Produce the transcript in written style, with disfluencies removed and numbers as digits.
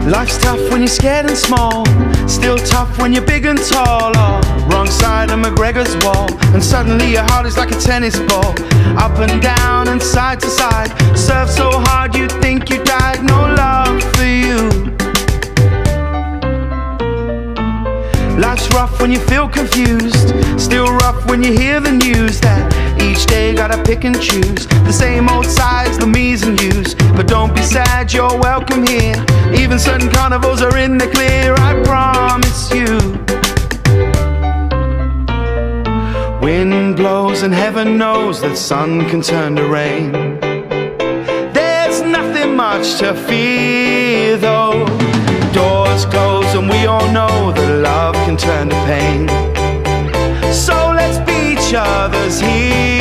Life's tough when you're scared and small, still tough when you're big and tall. Oh, wrong side of McGregor's wall, and suddenly your heart is like a tennis ball. Up and down and side to side, serve so hard you'd think you died. No love for you. Life's rough when you feel confused, still rough when you hear the news that each day gotta pick and choose the same old sides, the me's and you's. But don't be sad, you're welcome here. Even certain carnivals are in the clear, I promise you. Wind blows and heaven knows that sun can turn to rain. There's nothing much to fear though. Doors close and we all know that love can turn to pain. So let's be each other's heroes.